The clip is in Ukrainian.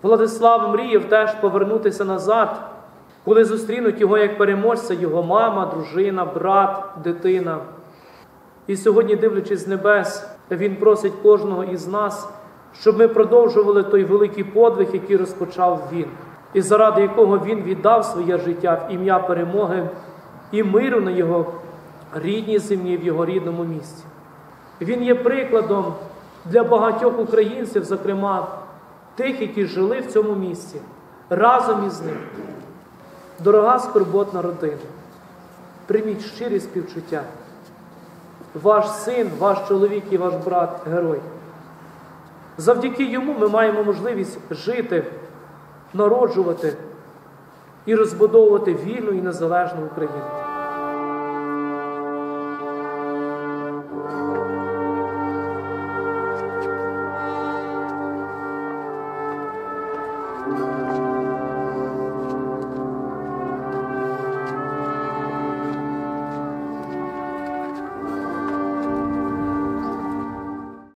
Владислав мріяв теж повернутися назад, коли зустрінуть його як переможця його мама, дружина, брат, дитина. І сьогодні, дивлячись з небес, він просить кожного із нас, щоб ми продовжували той великий подвиг, який розпочав він, і заради якого він віддав своє життя в ім'я перемоги і миру на його рідній землі, в його рідному місті. Він є прикладом для багатьох українців, зокрема тих, які жили в цьому місті, разом із ним. Дорога скорботна родина, прийміть щирі співчуття. Ваш син, ваш чоловік і ваш брат – герой. Завдяки йому ми маємо можливість жити, народжувати і розбудовувати вільну і незалежну Україну. Thank you.